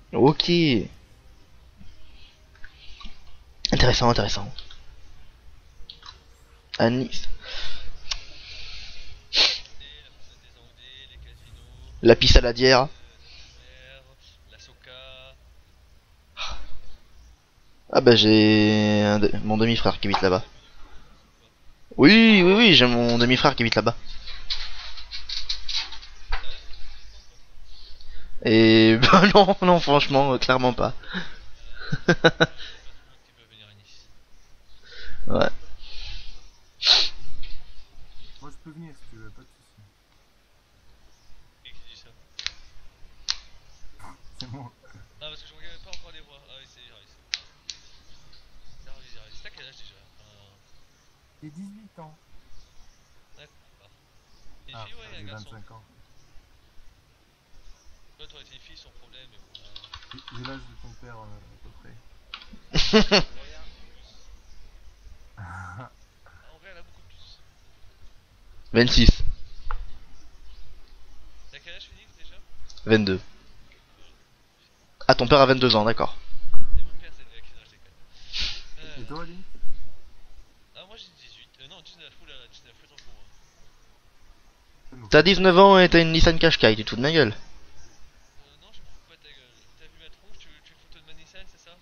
Ok. Intéressant, intéressant. À Nice. La promenade des Anglais, les casinos, La piste à la dière. la mer, la Soca. Ah bah j'ai mon demi-frère qui habite là-bas. T'as beaucoup de potes ou pas? Oui, oui, oui, j'ai mon demi-frère qui habite là-bas. Sérieux, t'as fait Nice toi ou pas? Et bah non, non, franchement, clairement pas. C'est pas tout le monde qui peut venir à Nice. Ouais. Moi je peux venir si tu veux, pas de soucis. Qui dit ça? C'est moi. Non, parce que je regardais pas encore les voix. Ah oui, c'est Iris. C'est Iris, Iris. T'as quel âge déjà? J'ai 18 ans. D'accord. T'es une Ah, fille ou un j'ai garçon? 25 ans. Ouais, t'aurais été une fille sans problème, mais bon. J'ai l'âge de ton père à peu près. En vrai, elle a beaucoup plus. 26. T'as quel âge, Phoenix déjà? 22. Ah, ton père a 22 ans, d'accord. C'est mon père, c'est le mec. Non, je déconne. Et toi, Ali? Ah, moi j'ai 18. Non, 19. Oulala, 19. Fais pour moi. T'as 19 ans et t'as une Nissan Qashqai, tu te fous de ma gueule. Non, je me fous pas de ta gueule. T'as vu ma tronche? Tu veux une photo de ma Nissan, c'est ça?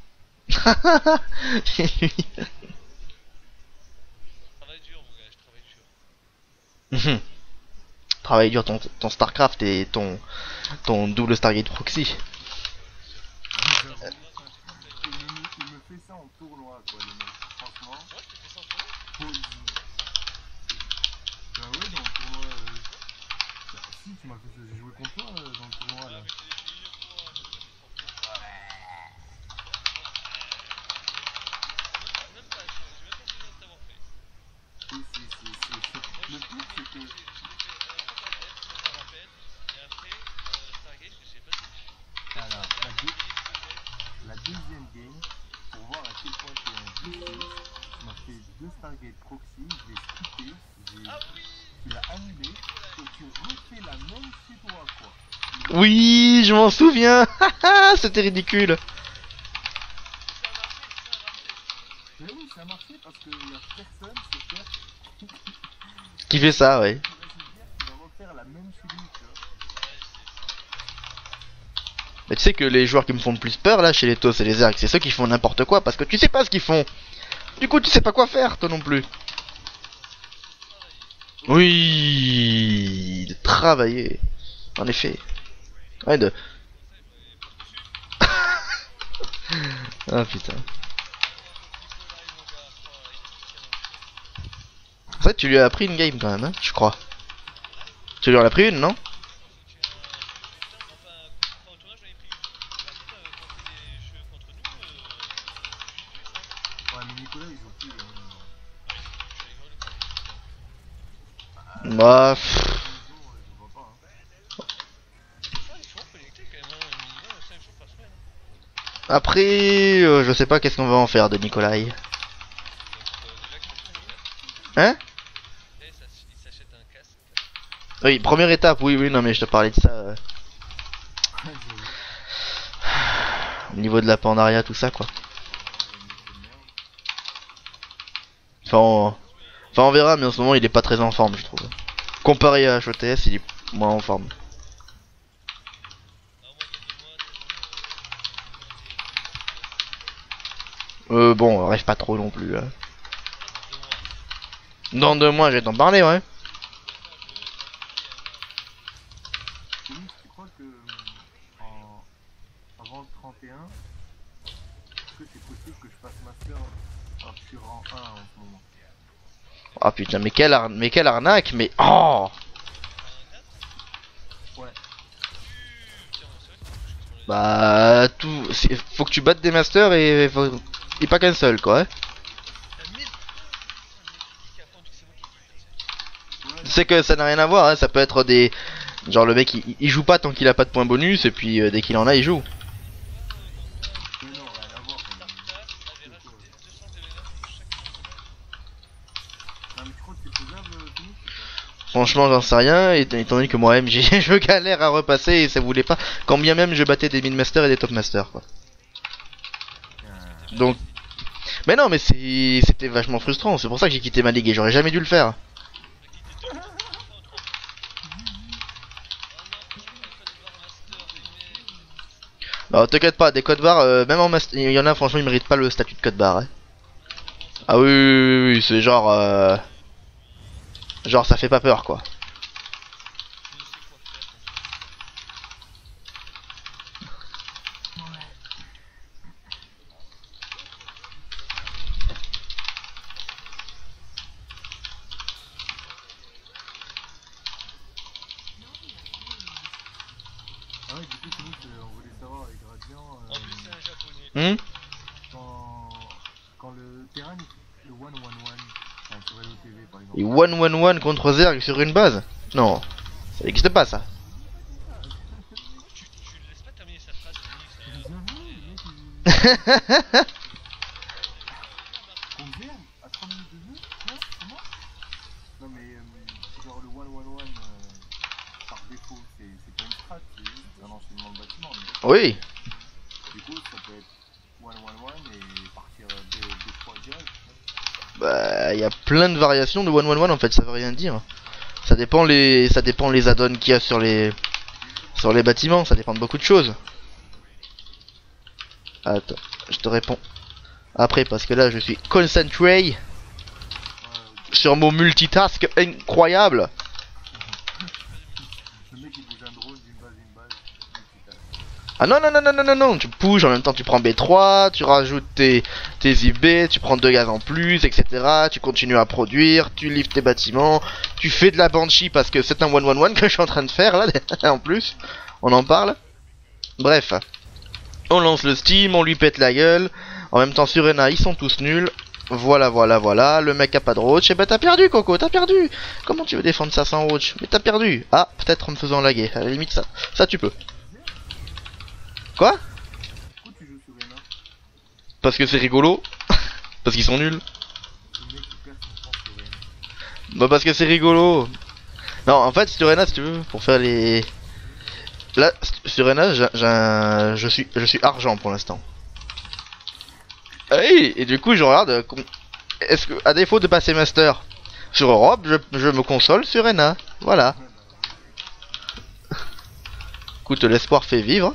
Je travaille dur, mon gars, je travaille dur. Travaille dur ton Starcraft et ton double Stargate Proxy. Ouais, bien sûr. J'avoue. Non, c'est un truc conseil, Il ouais. me, il me fait ça en tournoi, quoi, le mec. Franchement, Ouais, je t'ai fait ça en tournoi? poésie. Bah ouais, dans le tournoi. Bah, si, tu m'as fait ça. J'ai joué contre toi dans le tournoi Ah, là. mais je t'ai fait une fois, je t'ai fait trop fort. Même pas, j'ai même pas souvenir de t'avoir fait. Moi, Le truc, c'est je que. l'ai fait Frank-Adresse, ça me rappelle. Et après, Stargate, je sais pas si tu. Peut-être sur Alors, la dernière game, peut-être. la deuxième game, pour voir à quel point tu es un vicieux, tu m'as fait deux Stargate Proxy, je l'ai skippé, Ah oui! tu l'as annulé, Nicolas, et tu refais la même chez toi, quoi. Oui, je m'en souviens. C'était ridicule. mais ça a marché, ça a marché. Mais oui, ça a marché parce qu'il y a personne sur Terre Qui fait ça, ouais. qui va se dire qu'il va refaire la même chez lui, tu vois. Ouais, c'est vrai. Mais tu sais que les joueurs qui me font le plus peur là chez les TOS et les ERG, c'est ceux qui font n'importe quoi parce que tu sais pas ce qu'ils font. Du coup, tu sais pas quoi faire toi non plus. Faut travailler. Oui, de travailler. En effet. Ouais, de. Moi, je te conseille, mais pas trop sucre. Ah putain. Oh, contre Nicolas, mon gars. Oh, il est trop talentueux. En fait, tu lui as appris une game quand même, hein, je crois. Hein? Tu lui en as pris une, non? J'ai eu putain, enfin au tournage j'en ai pris une. Après quand c'est des jeux contre nous, c'est juste hein. Ouais, mais Nicolas, il joue plus maintenant. Ah il joue plus, je suis allé voir le premier, il joue plus en fait. Bah. Tous les jours, je le vois pas, hein. Ah il faut en connecter quand même, hein, un minimum 5 jours par semaine. Hein. Après, je sais pas qu'est-ce qu'on va en faire de Nikolai. Déjà qu'il s'achète un casque. Hein? Et il s'achète un casque. Oui, première étape, oui, oui, non, mais je te parlais de ça. J'avoue. Au niveau de la Pandaria, tout ça, quoi. Ouais, mais c'est merde. Enfin, on verra, mais en ce moment, il est pas très en forme, je trouve. Comparé à HOTS, il est moins en forme. Alors moi dans 2 mois, c'est bon, je vais monter niveau FPS. Bon, rêve pas trop non plus. Hein. Ah dans 2 mois. Dans 2 mois, je vais t'en parler, ouais. Dans 2 mois, je vais m'appliquer à mort niveau FPS. Denis, tu crois que avant le 31, est-ce que c'est possible que je fasse master alors que je suis rang 1 en ce moment? Ah putain, mais quelle arnaque, mais oh! T'as un 4? Ouais. Putain, moi c'est vrai, faut que je fasse mon année. Bah, faut que tu battes des masters et pas qu'un seul, quoi. Hein. T'as 1000 points? Putain, le mec il dit qu'apprendre que c'est moi qui dis, putain, c'est fou. Ouais, Tu non, sais que ça n'a rien à voir, hein. Ça peut être des. Genre, le mec il joue pas tant qu'il a pas de points bonus, et puis dès qu'il en a, il joue. Comme quoi, mais non, rien à voir. Tartas avait N'importe quoi. rajouté 200 événements pour chaque semaine. Non, mais tu crois que c'est faisable, Denis, ou pas? Franchement, j'en sais rien, étant donné que moi-même, je galère à repasser et ça voulait pas. Quand bien même je battais des mid-masters et des top-masters, quoi. Donc. Mais non, mais c'était vachement frustrant, c'est pour ça que j'ai quitté ma ligue et j'aurais jamais dû le faire. Non, t'inquiète pas, des codes barres, même en master, il y en a, franchement, ils méritent pas le statut de code barre. Hein. Ah oui, oui, oui, oui, c'est genre. Genre, ça fait pas peur, quoi. Ah ouais, du coup, on voulait savoir avec Radiant, En plus, c'est un japonais. Hmm quand le terrain, le 1-1-1, enfin, sur Hello TV par exemple. Et 1-1-1 contre Zerg sur une base? Non, ça n'existe pas, ça. Tu le laisses pas terminer sa phrase, Phoenix, Bien vu, le mec il. Contre Zerg, à 3 minutes de jeu? Ouais, comment? Non mais, genre le 1-1-1, par défaut, c'est pas une strat, c'est juste un enchaînement de bâtiments. Oui. Du coup, ça peut être 1-1-1 et partir 2-3 direct. Bah, il y a plein de variations de 1-1-1 en fait, ça veut rien dire. Ça dépend les add-ons qu'il y a sur les bâtiments, ça dépend de beaucoup de choses. Attends, je te réponds après parce que là je suis concentré sur mon multitask incroyable. Le mec il bouge un drone d'une base à une base. Ah non non non non non non non, tu bouges en même temps tu prends B3, tu rajoutes tes IB, tu prends 2 gaz en plus, etc. Tu continues à produire, tu livres tes bâtiments, tu fais de la banshee parce que c'est un 1-1-1 que je suis en train de faire là en plus. On en parle. Bref. On lance le Steam, on lui pète la gueule. En même temps sur Rena ils sont tous nuls. Voilà voilà voilà, le mec a pas de roach. Et bah t'as perdu Coco, t'as perdu. Comment tu veux défendre ça sans roach? Mais t'as perdu. Ah, peut-être en me faisant laguer, à la limite ça tu peux. Quoi? Pourquoi tu joues sur Rena? Parce que c'est rigolo. Parce qu'ils sont nuls. Le mec il perd son temps sur Rena. Bah parce que c'est rigolo. Non en fait sur Rena si tu veux, pour faire les... Là sur Rena je suis argent pour l'instant. Hey, et du coup je regarde, est-ce que à défaut de passer master sur Europe, je me console sur Rena. Voilà. Écoute, l'espoir fait vivre.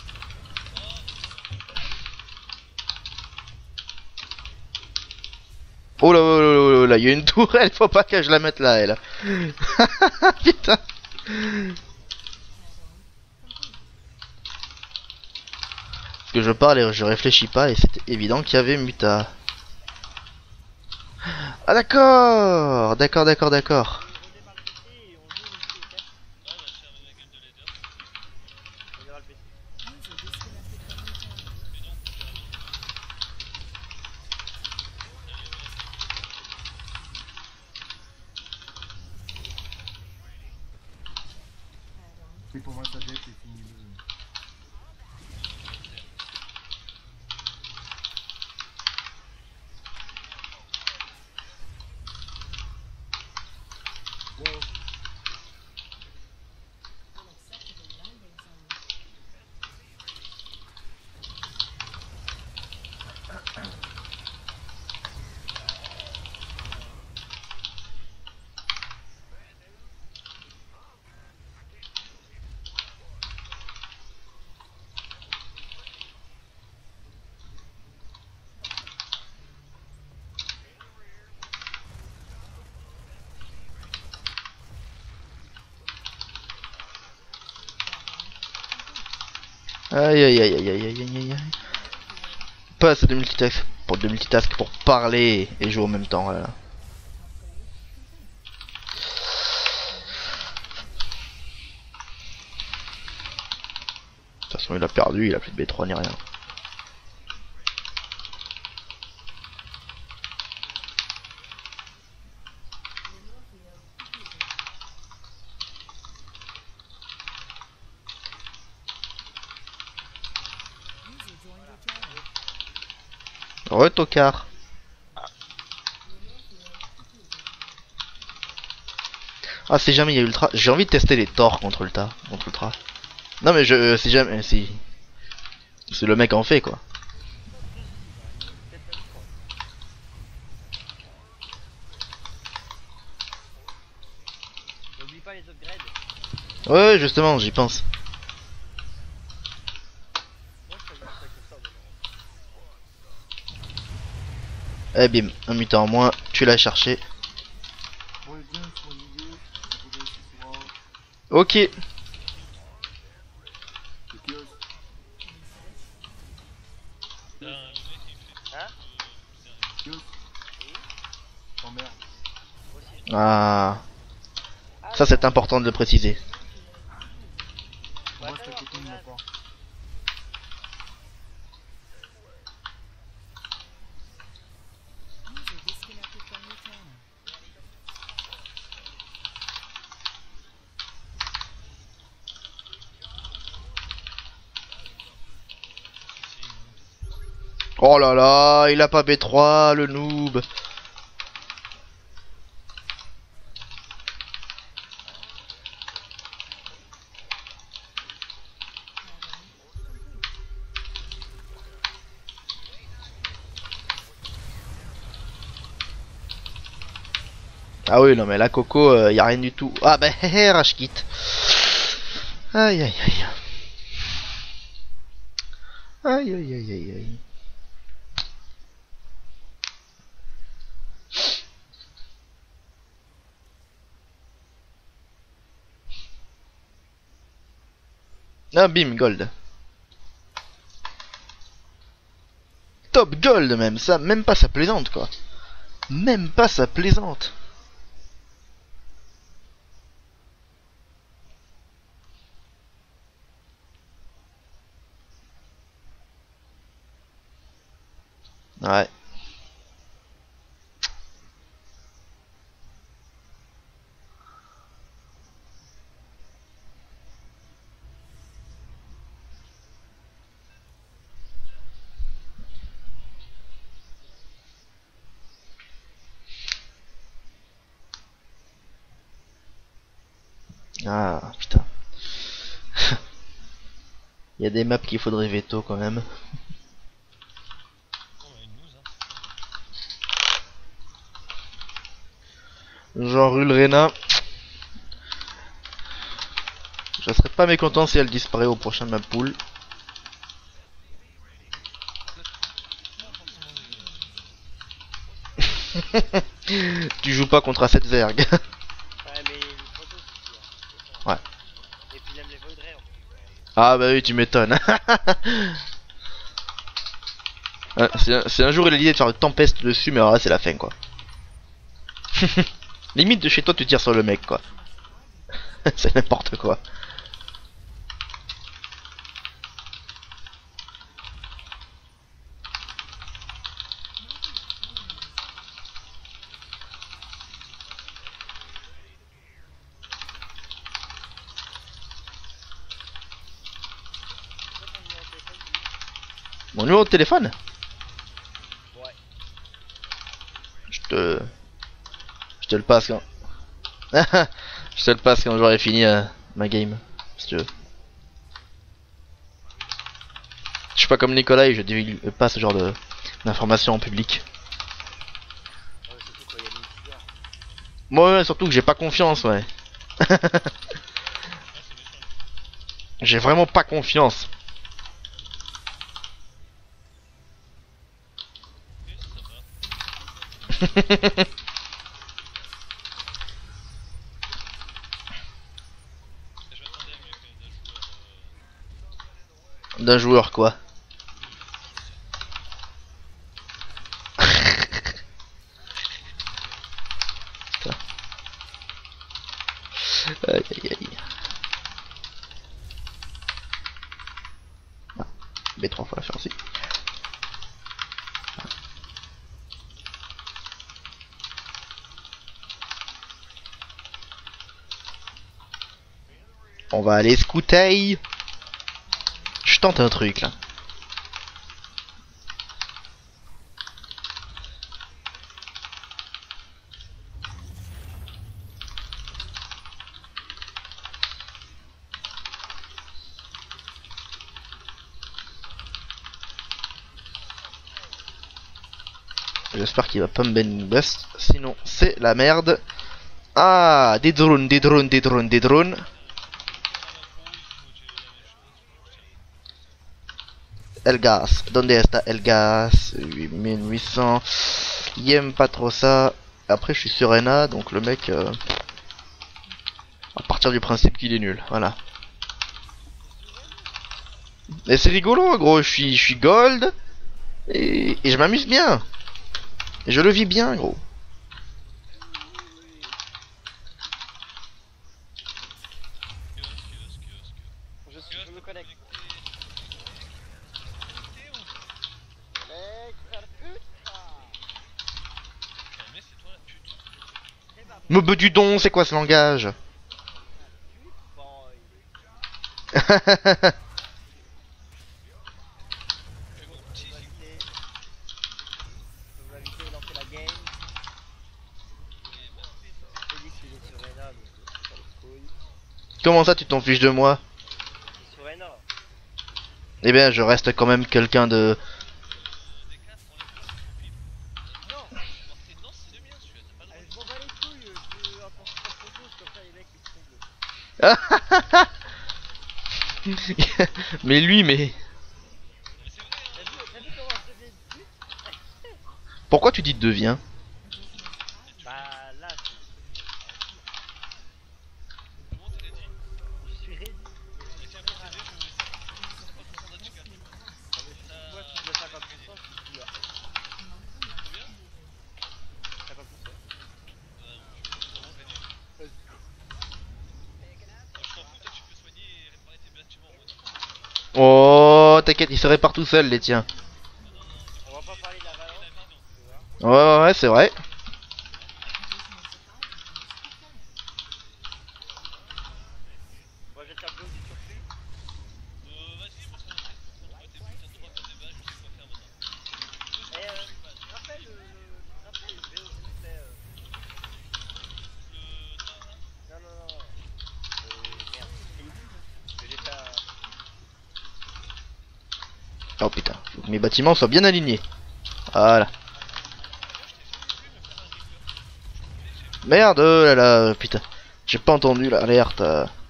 Oh là là là là, il y a une tourelle, faut pas que je la mette là, elle. Putain. Parce que je parle et je réfléchis pas et c'était évident qu'il y avait Muta. Ah d'accord, d'accord, d'accord, d'accord. Fais ton match à def et finis le. Bon. Aïe aïe aïe aïe aïe aïe aïe aïe. Pas assez de multitask pour parler et jouer en même temps. Voilà. De toute façon il a perdu, il a plus de B3 ni rien. Retocard. Ah, si jamais il y a Ultra, j'ai envie de tester les torts contre Ultra. Non mais je, si jamais, si, c'est le mec en fait quoi. N'oublie pas les upgrades. Ouais, justement, j'y pense. Moi je fais juste avec ça dedans. Eh bim, un mutant en moins, tu l'as cherché. Bon, les deux sont liés. Vous pouvez aussi souvent. Ok. Le kiosque. Là, le mec il me fait. Hein Kiosque. Oui. T'emmerdes. Aussi. Ah, Ah, ça c'est important de le préciser. On voit ça ta va, copine on a- maintenant. User disconnected from your channel. Oh là là, il a pas B3, le noob. Ah oui, non mais là Coco, y a rien du tout. Ah bah rage kit. Aïe aïe aïe. Aïe aïe aïe aïe aïe. Ah bim, gold. Top gold même, ça, même pas ça plaisante quoi. Même pas ça plaisante. Ouais. Ah putain. Il y a des maps qu'il faudrait veto quand même. On a une news, hein. Genre Ulrena. Je serais pas mécontent si elle disparaît au prochain map pool. Tu joues pas contre A7 Zerg. Ouais, mais il faut aussi. Ouais. Et puis il aime les Void Ray en plus. Ah bah oui, tu m'étonnes. Si un jour il a l'idée de faire une tempeste dessus, mais alors là c'est la fin quoi. Limite de chez toi tu tires sur le mec quoi. C'est n'importe quoi. C'est quoi ton numéro de téléphone, lui? Mon numéro de téléphone? Ouais. Je te le passe quand. Je te le passe quand j'aurai fini ma game, si tu veux. Je suis pas comme Nicolas et je divulgue pas ce genre de d'informations en public. Ouais, surtout quand il y a l'univers. Moi ouais, surtout que j'ai pas confiance, ouais. J'ai vraiment pas confiance. Ok, c'est sympa. Je m'attendais à mieux quand même d'un joueur. D'un joueur quoi. Putain. Aïe aïe aïe. Ah, B3 faut la faire aussi. On va aller scouter. Je tente un truc là. J'espère qu'il va pas me ban une bust, sinon c'est la merde. Ah, des drones, des drones, des drones, des drones. Elgas, donde está Elgas? 8800. Il aime pas trop ça. Après, je suis sur Rena, donc le mec, à partir du principe qu'il est nul, voilà. Et c'est rigolo, gros. Je suis gold et je m'amuse bien. Et je le vis bien, gros. Je me connecte. Mais c'est toi la pute. Me bedudon, c'est quoi ce langage? Mais bon, si, si. Vous m'invitez à lancer la game. Félix il est sur Rena, donc ça le couille. Comment ça, tu t'en fiches de moi? Il est sur Rena. Eh bien, je reste quand même quelqu'un de... Des casques, on les pose, on file. Non, c'est le mien celui-là, t'as pas le droit. Je m'en bats les couilles, je veux apporter ta photo, comme ça les mecs ils se trouvent. Mais lui, mais... Mais c'est vrai, hein. T'as vu comment je deviens dessus? Pourquoi tu dis deviens? Bah là, Comment t'as dit? je suis ready. Et tiens, pour t'aider, je mets 50% d'Achika. Moi si je veux 50%, je suis là. Combien? 50%. Vraiment gagné. Je t'en fous, toi tu peux soigner et réparer tes bâtiments. Oh, t'inquiète, il se répare tout seul, les tiens. On va pas parler de la valence, tu Ouais, vois. ouais, ouais, c'est vrai. Moi je vais te faire bloquer du surplus. Vas-y, parce qu'on sait trouver tes putains de droits de débat, je sais quoi faire maintenant. Et rappelle le VO s'il te plaît. Non, non, non. Merde. Félix. J'ai pas... Oh putain, faut que mes bâtiments soient bien alignés. Voilà. Merde, oh là là, putain. J'ai pas entendu l'alerte.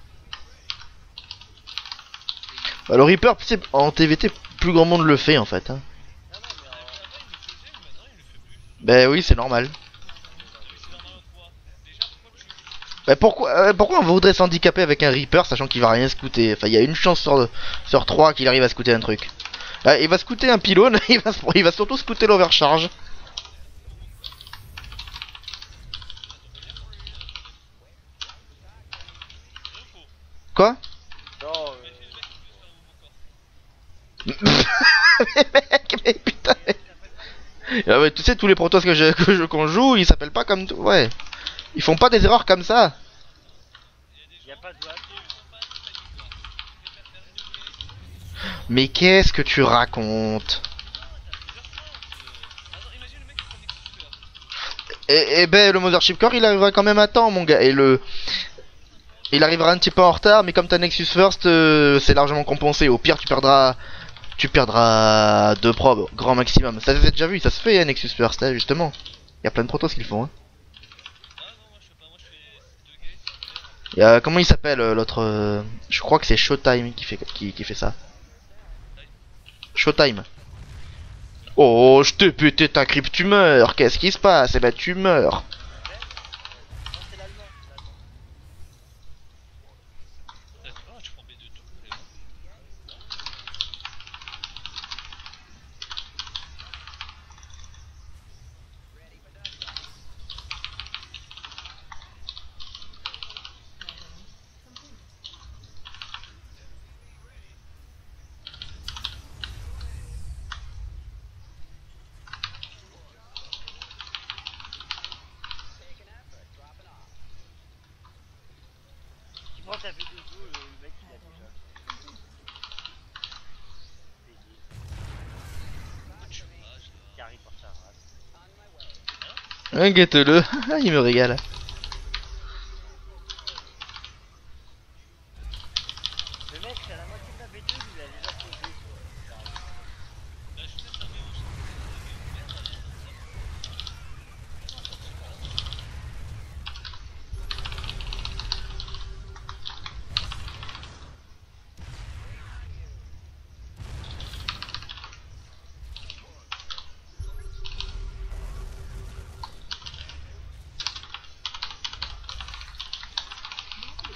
Bah, le Reaper, c'est en TVT, plus grand monde le fait en fait. Hein. Non, non, mais Avant il le faisait, mais maintenant il le fait plus. Bah oui, c'est normal. C'est normal en quoi? Déjà, Bah pourquoi on voudrait s'handicaper avec un Reaper sachant qu'il va rien scouter? Enfin, il y a une chance sur 3 qu'il arrive à scouter un truc. Il va scouter un pylône, il va surtout scouter l'overcharge. Quoi? non, Mais putain. Ah ouais, tu sais, tous les protos qu'on joue, ils s'appellent pas comme tout. Ouais. Ils font pas des erreurs comme ça. y a pas de WAP. Mais qu'est-ce que tu racontes? attends, imagine le mec qui prend des coups de Et ben, le Mothership Core, il arrivera quand même à temps, mon gars. Il arrivera un petit peu en retard, mais comme t'as Nexus First, c'est largement compensé. Au pire, tu perdras 2 probes, grand maximum. Ça s'est déjà vu, ça se fait, hein, Nexus First, hein, justement. Il y a plein de protos qui le font. Hein. Ah non, moi je fais pas, moi je fais 2 gates. Comment il s'appelle l'autre je crois que c'est Showtime qui fait ça. Showtime. Oh, je t'ai pété ta crypte, tu meurs. Qu'est-ce qui se passe? Eh ben, tu meurs. Non, c'est l'allemand. Ah, tu prends B2 tout. Tu prends ta vidéo, le mec il a déjà. Qui arrive par sa race. Inquiète-le, il me régale. Le mec c'est à la moitié de la V2, il a déjà posé quoi. Là, je vais mettre un mélange.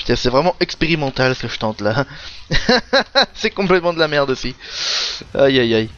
C'est vraiment expérimental ce que je tente là. C'est complètement de la merde aussi. Aïe aïe aïe.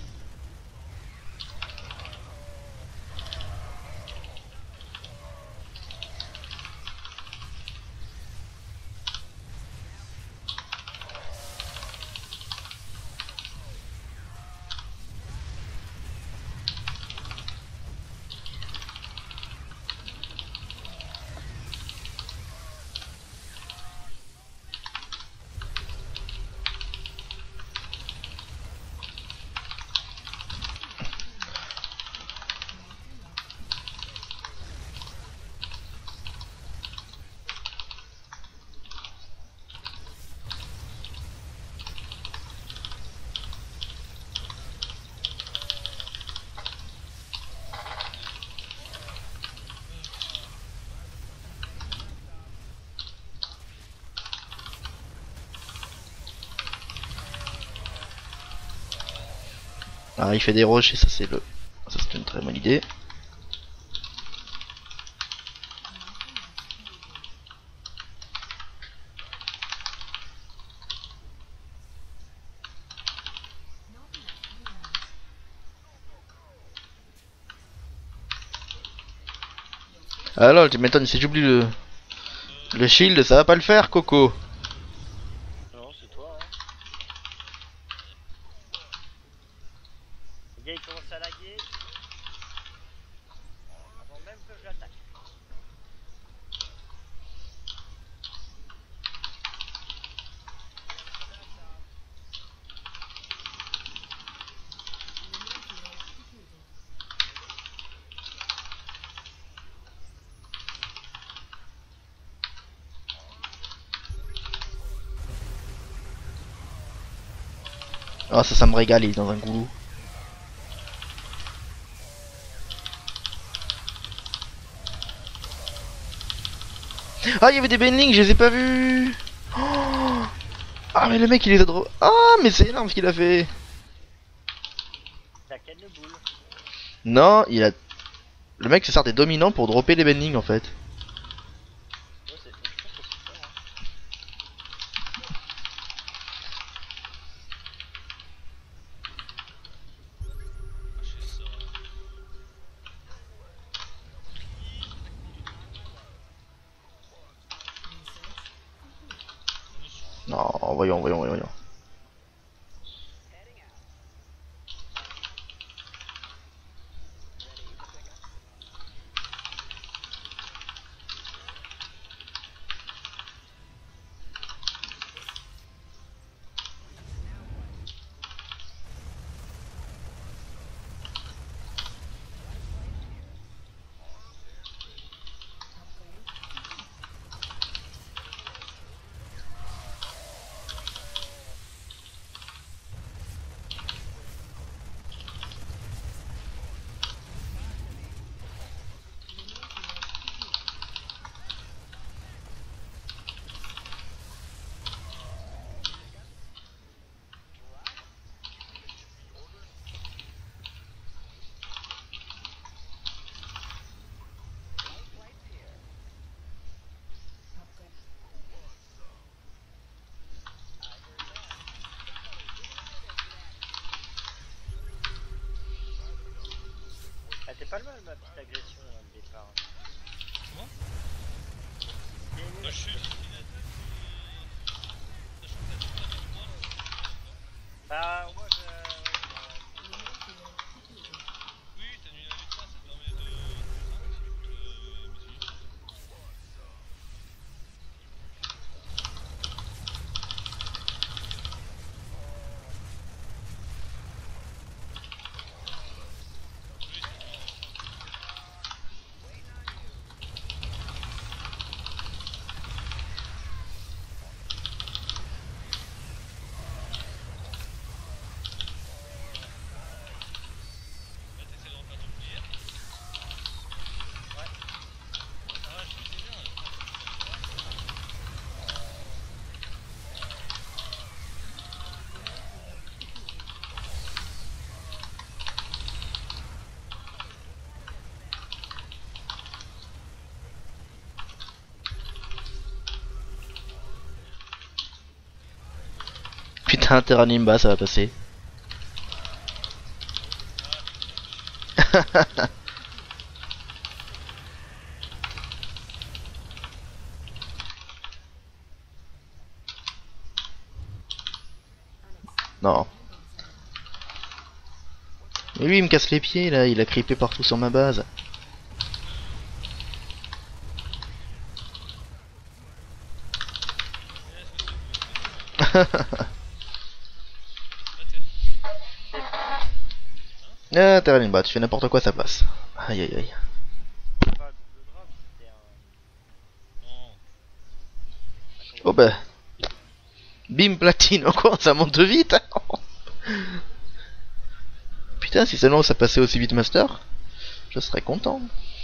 Ah, il fait des roches et ça c'est une très bonne idée. Ah lol, tu m'étonnes, si j'oublie le shield, ça va pas le faire, Coco. Non, c'est toi, hein. Le gars il commence à laguer. Avant même que je l'attaque. Ah ça me régale, il est dans un goulot. Ah, il y avait des Benlings, je les ai pas vus. Oh, ah mais le mec il les a drôles. Ah mais c'est énorme ce qu'il a fait. La canne de boule. Non, il a... Le mec se sert des dominants pour dropper les Benlings en fait. Ouais, je pense que c'est ça, hein. C'est ça. Non, voyons. Ah, t'es pas le mal ma petite agression là, au départ. Moi Bien, Bah, je suis éliminateur. Sachant que t'as tout avec moi. bah, moi je. Oui, t'as nul avec ça, ça te permet de. M'utiliser. Putain, Terranimba, ça va passer. Non. Mais lui il me casse les pieds là, il a creepé partout sur ma base. Ah, Terranimba, tu fais n'importe quoi, ça passe. Aïe aïe aïe. Pas double drop, c'était un. Non. Oh bah. Bim platine, encore, ça monte vite. Putain, si seulement ça passait aussi vite master, je serais content.